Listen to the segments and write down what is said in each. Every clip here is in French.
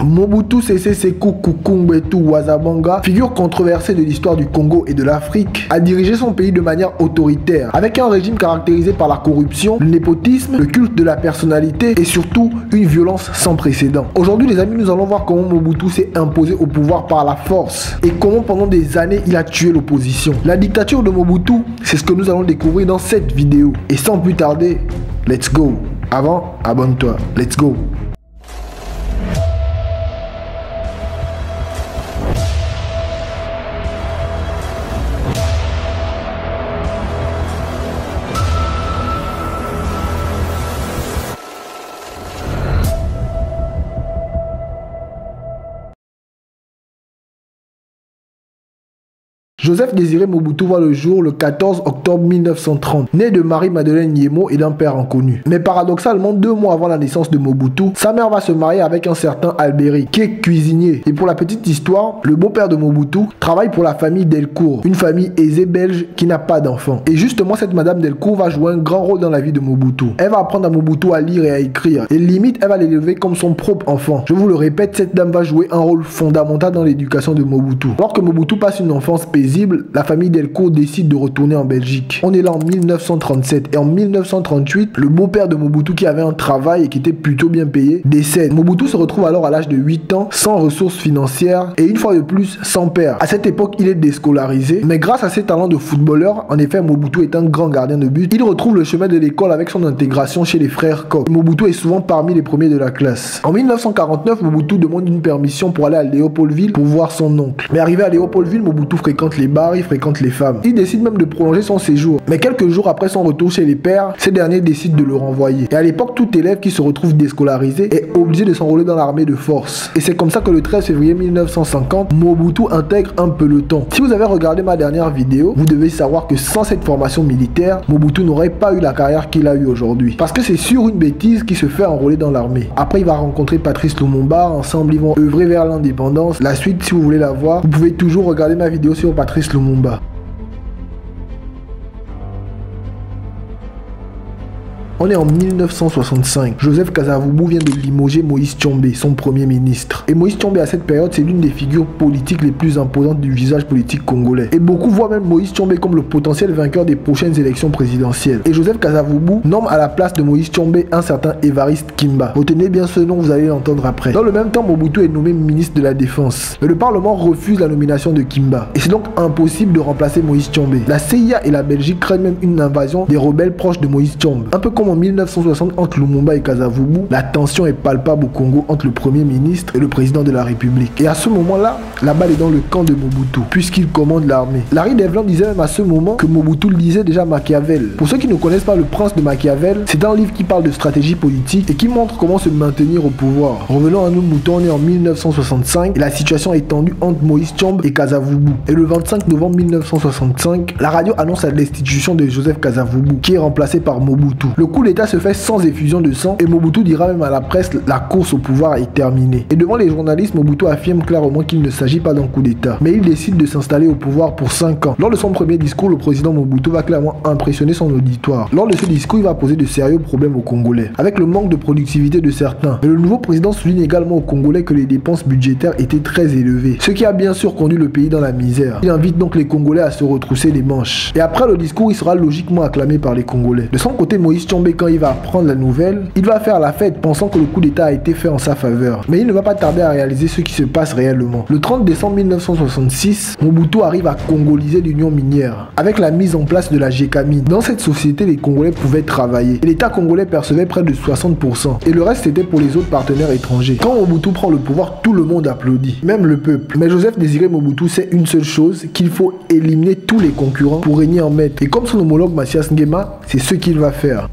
Mobutu Sese Seko Kuku Wazabanga, figure controversée de l'histoire du Congo et de l'Afrique, a dirigé son pays de manière autoritaire, avec un régime caractérisé par la corruption, le népotisme, le culte de la personnalité et surtout une violence sans précédent. Aujourd'hui les amis, nous allons voir comment Mobutu s'est imposé au pouvoir par la force et comment pendant des années il a tué l'opposition. La dictature de Mobutu, c'est ce que nous allons découvrir dans cette vidéo. Et sans plus tarder, let's go. Avant, abonne-toi. Let's go. Joseph Désiré Mobutu voit le jour le 14 octobre 1930, né de Marie-Madeleine Yemo et d'un père inconnu. Mais paradoxalement, 2 mois avant la naissance de Mobutu, sa mère va se marier avec un certain Alberi, qui est cuisinier. Et pour la petite histoire, le beau-père de Mobutu travaille pour la famille Delcourt, une famille aisée belge qui n'a pas d'enfants. Et justement, cette madame Delcourt va jouer un grand rôle dans la vie de Mobutu. Elle va apprendre à Mobutu à lire et à écrire. Et limite, elle va l'élever comme son propre enfant. Je vous le répète, cette dame va jouer un rôle fondamental dans l'éducation de Mobutu. Alors que Mobutu passe une enfance paisible, la famille Delcourt décide de retourner en Belgique. On est là en 1937 et en 1938, le beau-père de Mobutu qui avait un travail et qui était plutôt bien payé décède. Mobutu se retrouve alors à l'âge de 8 ans sans ressources financières et une fois de plus sans père. À cette époque, il est déscolarisé, mais grâce à ses talents de footballeur, en effet Mobutu est un grand gardien de but, il retrouve le chemin de l'école avec son intégration chez les frères Koch. Mobutu est souvent parmi les premiers de la classe. En 1949, Mobutu demande une permission pour aller à Léopoldville pour voir son oncle. Mais arrivé à Léopoldville, Mobutu fréquente les bars, il fréquente les femmes. Il décide même de prolonger son séjour. Mais quelques jours après son retour chez les pères, ces derniers décident de le renvoyer. Et à l'époque, tout élève qui se retrouve déscolarisé est obligé de s'enrôler dans l'armée de force. Et c'est comme ça que le 13 février 1950, Mobutu intègre un peloton. Si vous avez regardé ma dernière vidéo, vous devez savoir que sans cette formation militaire, Mobutu n'aurait pas eu la carrière qu'il a eu aujourd'hui. Parce que c'est sur une bêtise qu'il se fait enrôler dans l'armée. Après, il va rencontrer Patrice Lumumba. Ensemble, ils vont œuvrer vers l'indépendance. La suite, si vous voulez la voir, vous pouvez toujours regarder ma vidéo sur Patrice Lumumba. On est en 1965. Joseph Kasavubu vient de limoger Moïse Tshombe, son premier ministre. Et Moïse Tshombe, à cette période, c'est l'une des figures politiques les plus imposantes du visage politique congolais. Et beaucoup voient même Moïse Tshombe comme le potentiel vainqueur des prochaines élections présidentielles. Et Joseph Kasavubu nomme à la place de Moïse Tshombe un certain Évariste Kimba. Retenez bien ce nom, vous allez l'entendre après. Dans le même temps, Mobutu est nommé ministre de la Défense. Mais le Parlement refuse la nomination de Kimba. Et c'est donc impossible de remplacer Moïse Tshombe. La CIA et la Belgique craignent même une invasion des rebelles proches de Moïse Tshombe. Un peu comme en 1960 entre Lumumba et Kasavubu, la tension est palpable au Congo entre le Premier ministre et le président de la République. Et à ce moment-là, la balle est dans le camp de Mobutu, puisqu'il commande l'armée. Larry Devlin disait même à ce moment que Mobutu lisait déjà Machiavel. Pour ceux qui ne connaissent pas Le Prince de Machiavel, c'est un livre qui parle de stratégie politique et qui montre comment se maintenir au pouvoir. Revenons à nos moutons, on est en 1965 et la situation est tendue entre Moïse Tshombe et Kasavubu. Et le 25 novembre 1965, la radio annonce la destitution de Joseph Kasavubu, qui est remplacé par Mobutu. Le coup d'État se fait sans effusion de sang et Mobutu dira même à la presse la course au pouvoir est terminée. Et devant les journalistes, Mobutu affirme clairement qu'il ne s'agit pas d'un coup d'État, mais il décide de s'installer au pouvoir pour 5 ans. Lors de son premier discours, le président Mobutu va clairement impressionner son auditoire. Lors de ce discours, il va poser de sérieux problèmes aux Congolais, avec le manque de productivité de certains. Mais le nouveau président souligne également aux Congolais que les dépenses budgétaires étaient très élevées, ce qui a bien sûr conduit le pays dans la misère. Il invite donc les Congolais à se retrousser les manches. Et après le discours, il sera logiquement acclamé par les Congolais. De son côté, Moïse Tshombe, quand il va apprendre la nouvelle, il va faire la fête pensant que le coup d'État a été fait en sa faveur. Mais il ne va pas tarder à réaliser ce qui se passe réellement. Le 30 décembre 1966, Mobutu arrive à congoliser l'union minière avec la mise en place de la GECAMINE. Dans cette société, les Congolais pouvaient travailler et l'État congolais percevait près de 60% et le reste c'était pour les autres partenaires étrangers. Quand Mobutu prend le pouvoir, tout le monde applaudit, même le peuple. Mais Joseph Désiré Mobutu sait une seule chose, qu'il faut éliminer tous les concurrents pour régner en maître. Et comme son homologue Mathias Nguema, c'est ce qu'il va faire.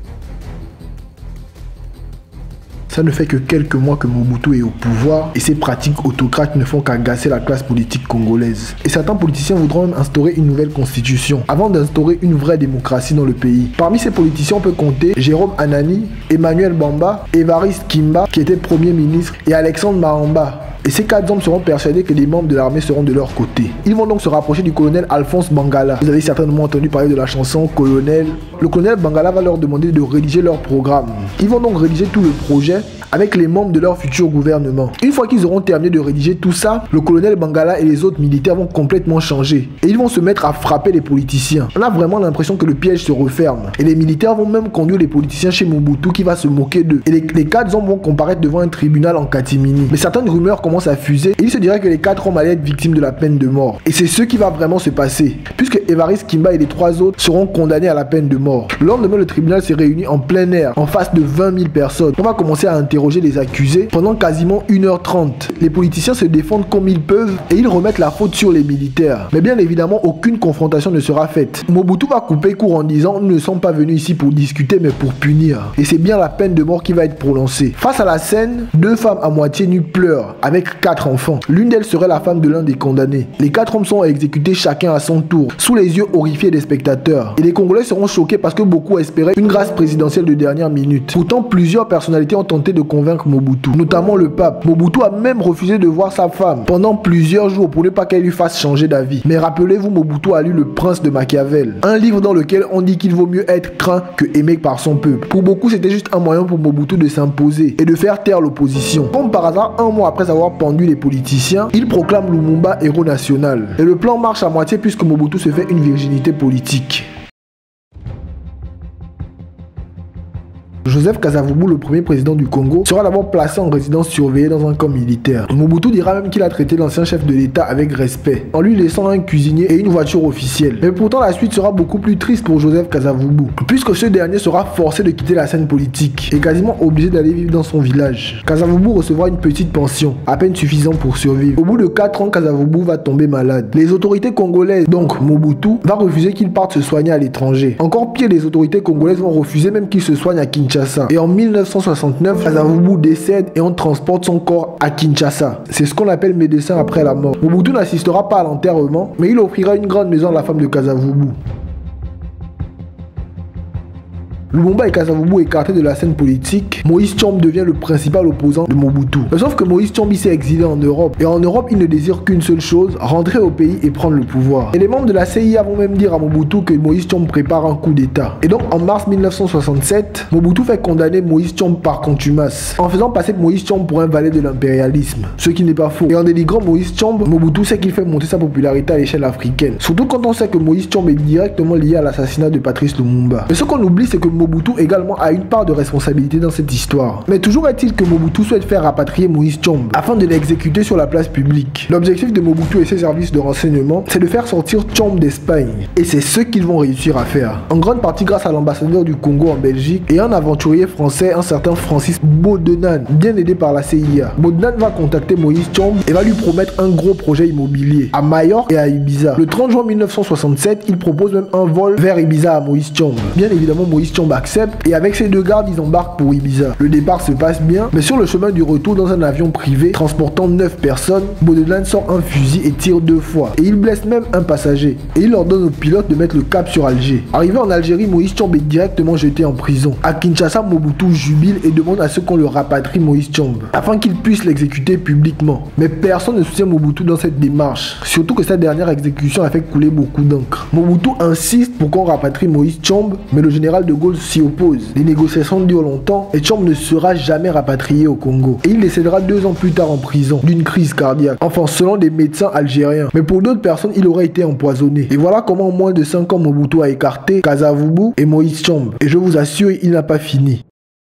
Ça ne fait que quelques mois que Mobutu est au pouvoir et ses pratiques autocrates ne font qu'agacer la classe politique congolaise. Et certains politiciens voudront même instaurer une nouvelle constitution avant d'instaurer une vraie démocratie dans le pays. Parmi ces politiciens, on peut compter Jérôme Anani, Emmanuel Bamba, Évariste Kimba qui était Premier ministre et Alexandre Mahamba Et ces 4 hommes seront persuadés que les membres de l'armée seront de leur côté. Ils vont donc se rapprocher du colonel Alphonse Bangala. Vous avez certainement entendu parler de la chanson Colonel. Le colonel Bangala va leur demander de rédiger leur programme. Ils vont donc rédiger tout le projet avec les membres de leur futur gouvernement. Une fois qu'ils auront terminé de rédiger tout ça, le colonel Bangala et les autres militaires vont complètement changer. Et ils vont se mettre à frapper les politiciens. On a vraiment l'impression que le piège se referme. Et les militaires vont même conduire les politiciens chez Mobutu qui va se moquer d'eux. Et les 4 hommes vont comparaître devant un tribunal en catimini. Mais certaines rumeurs commencent à fuser et il se dirait que les 4 hommes allaient être victimes de la peine de mort. Et c'est ce qui va vraiment se passer. Puisque Évariste Kimba et les 3 autres seront condamnés à la peine de mort. Le lendemain, le tribunal s'est réuni en plein air, en face de 20 000 personnes. On va commencer à interroger les accusés pendant quasiment 1h30. Les politiciens se défendent comme ils peuvent et ils remettent la faute sur les militaires. Mais bien évidemment, aucune confrontation ne sera faite. Mobutu va couper court en disant « Nous ne sommes pas venus ici pour discuter mais pour punir ». Et c'est bien la peine de mort qui va être prononcée. Face à la scène, 2 femmes à moitié nues pleurent avec 4 enfants. L'une d'elles serait la femme de l'un des condamnés. Les 4 hommes sont exécutés chacun à son tour, sous les yeux horrifiés des spectateurs. Et les Congolais seront choqués parce que beaucoup espéraient une grâce présidentielle de dernière minute. Pourtant, plusieurs personnalités ont tenté de convaincre Mobutu, notamment le pape. Mobutu a même refusé de voir sa femme pendant plusieurs jours pour ne pas qu'elle lui fasse changer d'avis. Mais rappelez-vous, Mobutu a lu Le Prince de Machiavel, un livre dans lequel on dit qu'il vaut mieux être craint que aimé par son peuple. Pour beaucoup, c'était juste un moyen pour Mobutu de s'imposer et de faire taire l'opposition. Comme par hasard, un mois après avoir pendu les politiciens, il proclame Lumumba héros national. Et le plan marche à moitié puisque Mobutu se fait une virginité politique. Joseph Kasavubu, le premier président du Congo, sera d'abord placé en résidence surveillée dans un camp militaire. Mobutu dira même qu'il a traité l'ancien chef de l'État avec respect, en lui laissant un cuisinier et une voiture officielle. Mais pourtant, la suite sera beaucoup plus triste pour Joseph Kasavubu, puisque ce dernier sera forcé de quitter la scène politique et quasiment obligé d'aller vivre dans son village. Kasavubu recevra une petite pension, à peine suffisante pour survivre. Au bout de 4 ans, Kasavubu va tomber malade. Les autorités congolaises, donc Mobutu, va refuser qu'il parte se soigner à l'étranger. Encore pire, les autorités congolaises vont refuser même qu'il se soigne à Kinshasa. Et en 1969, Kasavubu décède et on transporte son corps à Kinshasa. C'est ce qu'on appelle médecin après la mort. Mobutu n'assistera pas à l'enterrement, mais il offrira une grande maison à la femme de Kasavubu. Lumumba et Kasavubu écartés de la scène politique, Moïse Tshombe devient le principal opposant de Mobutu. Mais sauf que Moïse Tshombe s'est exilé en Europe. Et en Europe, il ne désire qu'une seule chose, rentrer au pays et prendre le pouvoir. Et les membres de la CIA vont même dire à Mobutu que Moïse Tshombe prépare un coup d'état. Et donc en mars 1967, Mobutu fait condamner Moïse Tshombe par contumace, en faisant passer Moïse Tshombe pour un valet de l'impérialisme. Ce qui n'est pas faux. Et en dénigrant Moïse Tshombe, Mobutu sait qu'il fait monter sa popularité à l'échelle africaine. Surtout quand on sait que Moïse Tshombe est directement lié à l'assassinat de Patrice Lumumba. Mais ce qu'on oublie, c'est que Mobutu également a une part de responsabilité dans cette histoire. Mais toujours est-il que Mobutu souhaite faire rapatrier Moïse Tshombe afin de l'exécuter sur la place publique. L'objectif de Mobutu et ses services de renseignement, c'est de faire sortir Tshombe d'Espagne. Et c'est ce qu'ils vont réussir à faire. En grande partie grâce à l'ambassadeur du Congo en Belgique et un aventurier français, un certain Francis Bodenan, bien aidé par la CIA. Bodenan va contacter Moïse Tshombe et va lui promettre un gros projet immobilier à Majorque et à Ibiza. Le 30 juin 1967, il propose même un vol vers Ibiza à Moïse Tshombe. Bien évidemment, Moïse Tshombe accepte et avec ses 2 gardes, ils embarquent pour Ibiza. Le départ se passe bien, mais sur le chemin du retour dans un avion privé transportant 9 personnes, Bodelan sort un fusil et tire 2 fois. Et il blesse même un passager. Et il ordonne au pilote de mettre le cap sur Alger. Arrivé en Algérie, Moïse Tshombe est directement jeté en prison. À Kinshasa, Mobutu jubile et demande à ce qu'on le rapatrie Moïse Tshombe, afin qu'il puisse l'exécuter publiquement. Mais personne ne soutient Mobutu dans cette démarche, surtout que sa dernière exécution a fait couler beaucoup d'encre. Mobutu insiste pour qu'on rapatrie Moïse Tshombe, mais le général de Gaulle s'y oppose. Les négociations durent longtemps et Tshombe ne sera jamais rapatrié au Congo. Et il décédera 2 ans plus tard en prison, d'une crise cardiaque. Enfin, selon des médecins algériens. Mais pour d'autres personnes, il aurait été empoisonné. Et voilà comment en moins de 5 ans, Mobutu a écarté Kasavubu et Moïse Tshombe. Et je vous assure, il n'a pas fini.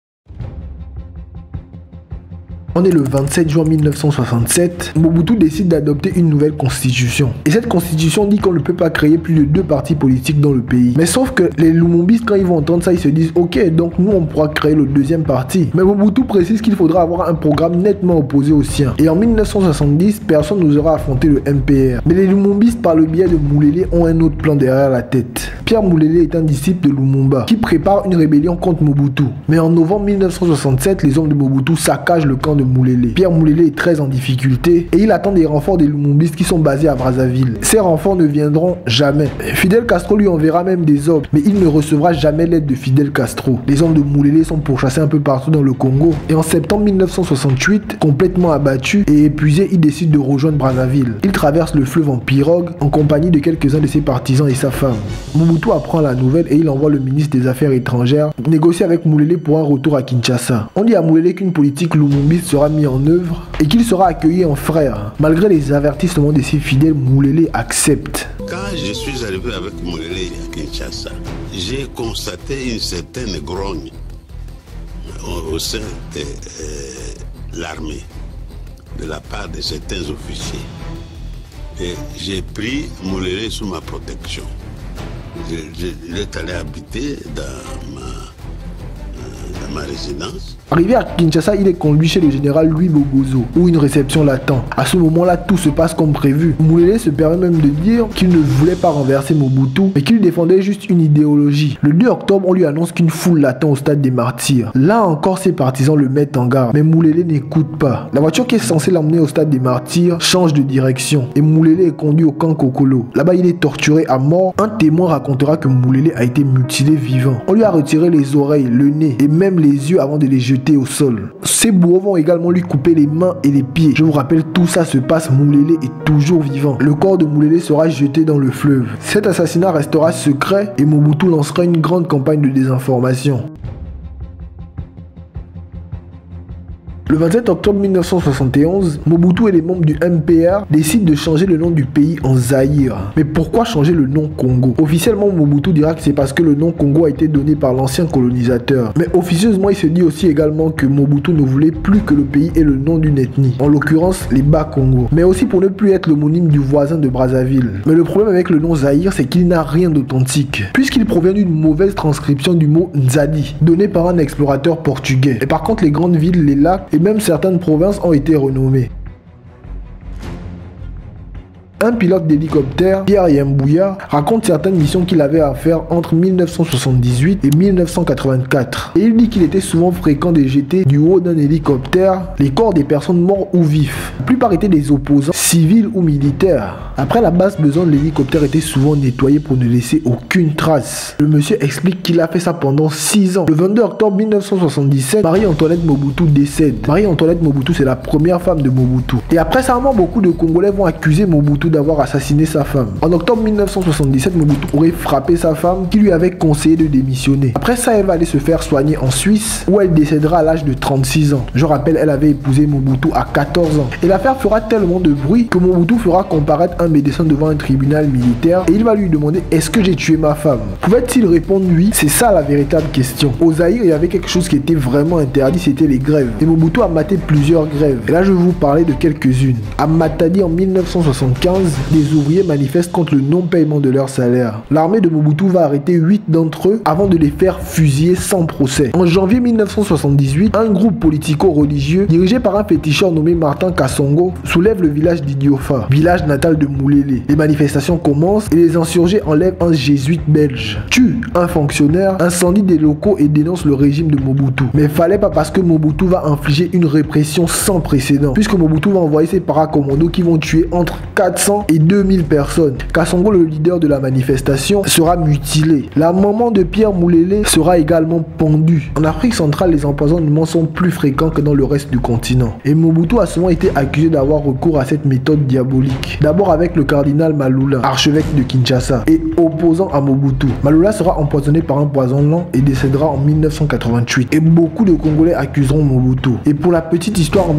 On est le 27 juin 1967, Mobutu décide d'adopter une nouvelle constitution. Et cette constitution dit qu'on ne peut pas créer plus de 2 partis politiques dans le pays. Mais sauf que les Lumumbistes, quand ils vont entendre ça, ils se disent ok, donc nous on pourra créer le 2e parti. Mais Mobutu précise qu'il faudra avoir un programme nettement opposé au sien. Et en 1970, personne n'osera affronter le MPR. Mais les Lumumbistes, par le biais de Moulélé, ont un autre plan derrière la tête. Pierre Moulélé est un disciple de Lumumba qui prépare une rébellion contre Mobutu. Mais en novembre 1967, les hommes de Mobutu saccagent le camp de Moulélé. Pierre Moulélé est très en difficulté et il attend des renforts des Lumumbistes qui sont basés à Brazzaville. Ces renforts ne viendront jamais. Fidel Castro lui enverra même des ordres, mais il ne recevra jamais l'aide de Fidel Castro. Les hommes de Moulélé sont pourchassés un peu partout dans le Congo et en septembre 1968, complètement abattu et épuisé, il décide de rejoindre Brazzaville. Il traverse le fleuve en pirogue en compagnie de quelques-uns de ses partisans et sa femme. Mobutu apprend la nouvelle et il envoie le ministre des Affaires étrangères négocier avec Moulélé pour un retour à Kinshasa. On dit à Moulélé qu'une politique lumumbiste sera mise en œuvre et qu'il sera accueilli en frère. Malgré les avertissements de ses fidèles, Moulélé accepte. Quand je suis arrivé avec Moulélé à Kinshasa, j'ai constaté une certaine grogne au sein de l'armée, de la part de certains officiers. Et j'ai pris Moulélé sous ma protection. Il est allé habiter dans ma résidence. Arrivé à Kinshasa, il est conduit chez le général Louis Bobozo, où une réception l'attend. À ce moment-là, tout se passe comme prévu. Moulélé se permet même de dire qu'il ne voulait pas renverser Mobutu, mais qu'il défendait juste une idéologie. Le 2 octobre, on lui annonce qu'une foule l'attend au stade des Martyrs. Là encore, ses partisans le mettent en garde, mais Moulélé n'écoute pas. La voiture qui est censée l'emmener au stade des Martyrs change de direction, et Moulélé est conduit au camp Kokolo. Là-bas, il est torturé à mort. Un témoin racontera que Moulélé a été mutilé vivant. On lui a retiré les oreilles, le nez et même les yeux avant de les jeter au sol. Ces bourreaux vont également lui couper les mains et les pieds. Je vous rappelle, tout ça se passe, Moulélé est toujours vivant. Le corps de Moulélé sera jeté dans le fleuve. Cet assassinat restera secret et Mobutu lancera une grande campagne de désinformation. Le 27 octobre 1971, Mobutu et les membres du MPR décident de changer le nom du pays en Zaïre. Mais pourquoi changer le nom Congo? Officiellement, Mobutu dira que c'est parce que le nom Congo a été donné par l'ancien colonisateur. Mais officieusement, il se dit aussi également que Mobutu ne voulait plus que le pays ait le nom d'une ethnie, en l'occurrence les Bas-Congo. Mais aussi pour ne plus être l'homonyme du voisin de Brazzaville. Mais le problème avec le nom Zaïre, c'est qu'il n'a rien d'authentique, puisqu'il provient d'une mauvaise transcription du mot Nzadi, donné par un explorateur portugais. Et par contre, les grandes villes, les lacs et même certaines provinces ont été renommées. Un pilote d'hélicoptère, Pierre Yambouya, raconte certaines missions qu'il avait à faire entre 1978 et 1984. Et il dit qu'il était souvent fréquent de jeter du haut d'un hélicoptère les corps des personnes mortes ou vifs. La plupart étaient des opposants, civils ou militaires. Après la basse besogne, l'hélicoptère était souvent nettoyé pour ne laisser aucune trace. Le monsieur explique qu'il a fait ça pendant 6 ans. Le 22 octobre 1977, Marie-Antoinette Mobutu décède. Marie-Antoinette Mobutu, c'est la première femme de Mobutu. Et après ça, beaucoup de Congolais vont accuser Mobutu d'avoir assassiné sa femme. En octobre 1977, Mobutu aurait frappé sa femme qui lui avait conseillé de démissionner. Après ça, elle va aller se faire soigner en Suisse où elle décédera à l'âge de 36 ans. Je rappelle, elle avait épousé Mobutu à 14 ans. Et l'affaire fera tellement de bruit que Mobutu fera comparaître un médecin devant un tribunal militaire et il va lui demander: est-ce que j'ai tué ma femme? Pouvait-il répondre oui? C'est ça la véritable question. Au Zaïre, il y avait quelque chose qui était vraiment interdit, c'était les grèves. Et Mobutu a maté plusieurs grèves. Et là, je vais vous parler de quelques-unes. À Matadi en 1975, des ouvriers manifestent contre le non-paiement de leur salaire. L'armée de Mobutu va arrêter 8 d'entre eux avant de les faire fusiller sans procès. En janvier 1978, un groupe politico-religieux dirigé par un féticheur nommé Martin Kassongo soulève le village d'Idiofa, village natal de Moulélé. Les manifestations commencent et les insurgés enlèvent un jésuite belge, tuent un fonctionnaire, incendient des locaux et dénoncent le régime de Mobutu. Mais fallait pas, parce que Mobutu va infliger une répression sans précédent, puisque Mobutu va envoyer ses paracommandos qui vont tuer entre 400 et 2000 personnes. Kassongo, le leader de la manifestation, sera mutilé. La maman de Pierre Moulélé sera également pendue. En Afrique centrale, les empoisonnements sont plus fréquents que dans le reste du continent. Et Mobutu a souvent été accusé d'avoir recours à cette méthode diabolique. D'abord avec le cardinal Malula, archevêque de Kinshasa, et opposant à Mobutu. Malula sera empoisonné par un poison lent et décédera en 1988. Et beaucoup de Congolais accuseront Mobutu. Et pour la petite histoire, en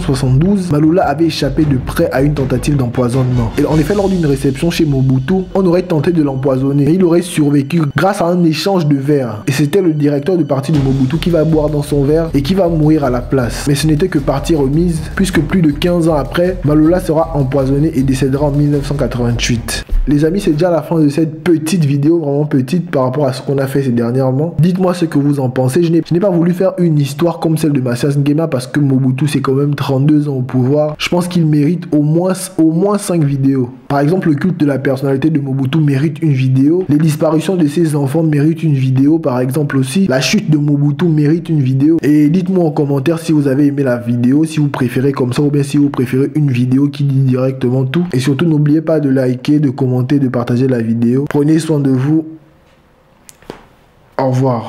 1972, Malula avait échappé de près à une tentative d'empoisonnement. Et en effet, lors d'une réception chez Mobutu, on aurait tenté de l'empoisonner, mais il aurait survécu grâce à un échange de verre. Et c'était le directeur du parti de Mobutu qui va boire dans son verre et qui va mourir à la place. Mais ce n'était que partie remise, puisque plus de 15 ans après, Malula sera empoisonné et décédera en 1988. Les amis, c'est déjà la fin de cette petite vidéo, vraiment petite par rapport à ce qu'on a fait ces dernièrement. Dites-moi ce que vous en pensez. Je n'ai pas voulu faire une histoire comme celle de Mathias Nguema parce que Mobutu, c'est quand même 32 ans au pouvoir. Je pense qu'il mérite au moins 5 vidéos. Par exemple, le culte de la personnalité de Mobutu mérite une vidéo. Les disparitions de ses enfants méritent une vidéo, par exemple aussi. La chute de Mobutu mérite une vidéo. Et dites-moi en commentaire si vous avez aimé la vidéo, si vous préférez comme ça ou bien si vous préférez une vidéo qui dit directement tout. Et surtout, n'oubliez pas de liker, de commenter, de partager la vidéo. Prenez soin de vous. Au revoir.